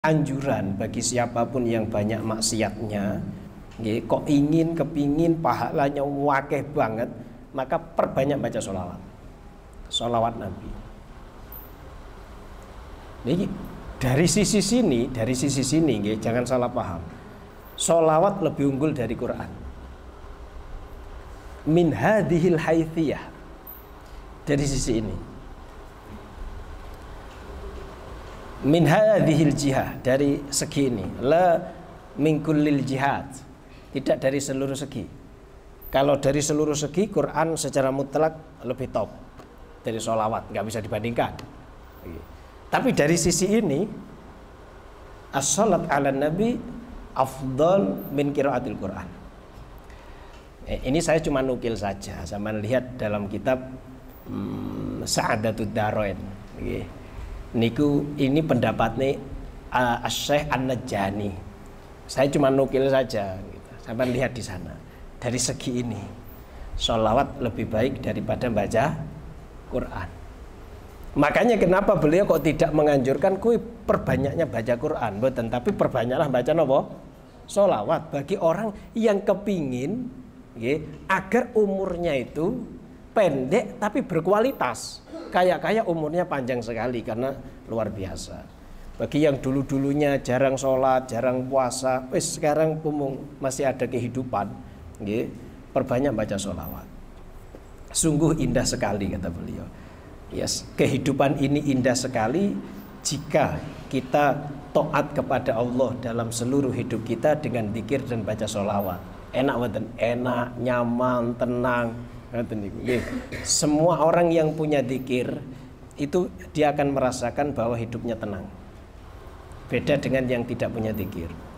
anjuran bagi siapapun yang banyak maksiatnya, kok kepingin pahalanya wakeh banget, maka perbanyak baca sholawat Nabi. Jadi dari sisi sini, jangan salah paham. Sholawat lebih unggul dari Quran. Min hadhil haithiyah, dari sisi ini. Min hadhil jihad, dari segi ini. La min kullil jihad, tidak dari seluruh segi. Kalau dari seluruh segi, Quran secara mutlak lebih top dari sholawat, nggak bisa dibandingkan. Tapi dari sisi ini, as-salat ala nabi afdal min qiraatil Quran. Ini saya cuma nukil saja, sama lihat dalam kitab Sa'adatud Darain. Niku ini pendapatnya Asy-Syaikh An-Najjani. Saya cuma nukil saja, gitu. Sampai lihat di sana. Dari segi ini, sholawat lebih baik daripada baca Quran. Makanya kenapa beliau kok tidak menganjurkan kui perbanyaknya baca Quran, betul, tapi perbanyaklah baca nopo? Sholawat, bagi orang yang kepingin agar umurnya itu pendek tapi berkualitas. Kayak umurnya panjang sekali karena luar biasa. Bagi yang dulu-dulunya jarang sholat, jarang puasa, sekarang masih ada kehidupan, perbanyak baca sholawat. Sungguh indah sekali, kata beliau. Yes, kehidupan ini indah sekali jika kita taat kepada Allah dalam seluruh hidup kita dengan zikir dan baca sholawat. Enak, nyaman, tenang. Semua orang yang punya zikir itu dia akan merasakan bahwa hidupnya tenang. Beda dengan yang tidak punya zikir.